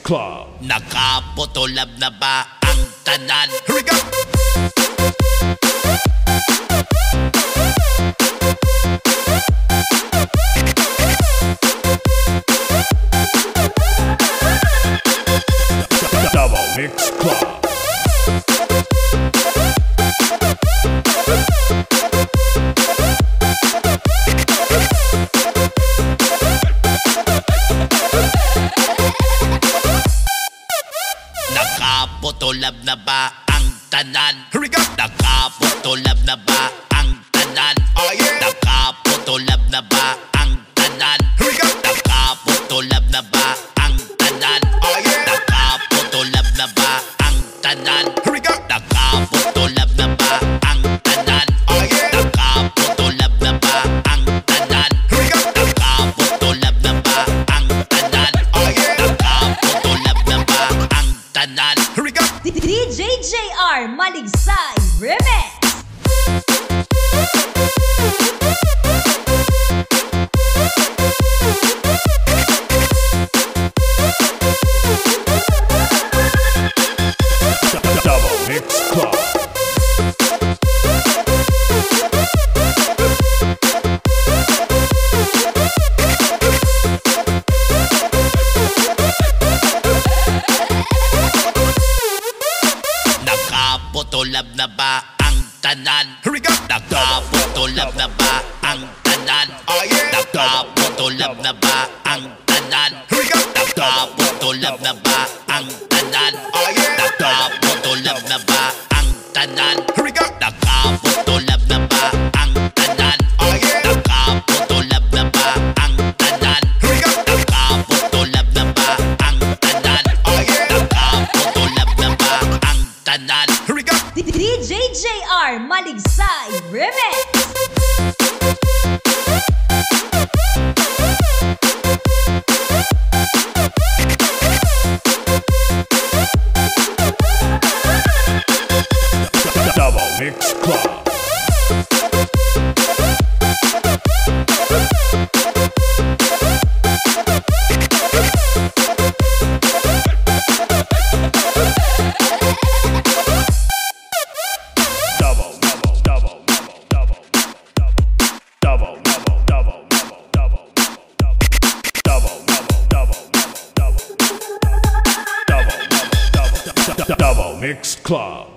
DavaoMixClub. Naka-PhotoLab na ba ang tanan? Here we go! DavaoMixClub. Naka-PhotoLab na ba ang tanan? Here we go! Naka-PhotoLab na ba ang tanan? Oh yeah! Naka-PhotoLab na ba ang tanan? Here we go! Naka-PhotoLab na ba ang tanan? Oh yeah! Naka-PhotoLab na ba ang tanan? Here we go! Naka-PhotoLab na ba ang tanan? Oh yeah! Naka-PhotoLab na ba ang tanan? Here we go! Naka-PhotoLab na ba ang tanan? Oh yeah! Naka-PhotoLab na ba ang tanan? Here we go! DJ JR Maligsay Remix. DavaoMixClub. Naka-PhotoLab na ba ang tanan? Here we go! Naka-PhotoLab na ba ang tanan? Oh yeah! Naka-PhotoLab na ba ang tanan? Here we go! Naka-PhotoLab na ba ang tanan? Oh yeah! Naka-PhotoLab na ba ang tanan? Here we go! Naka-PhotoLab na ba ang tanan? Oh yeah! Naka-PhotoLab na ba ang tanan? Here we go! Naka-PhotoLab na ba ang tanan? Oh yeah! Naka-PhotoLab na ba ang tanan? Here we go! DJ JR Maligsay Remix. DavaoMixClub. DavaoMixClub.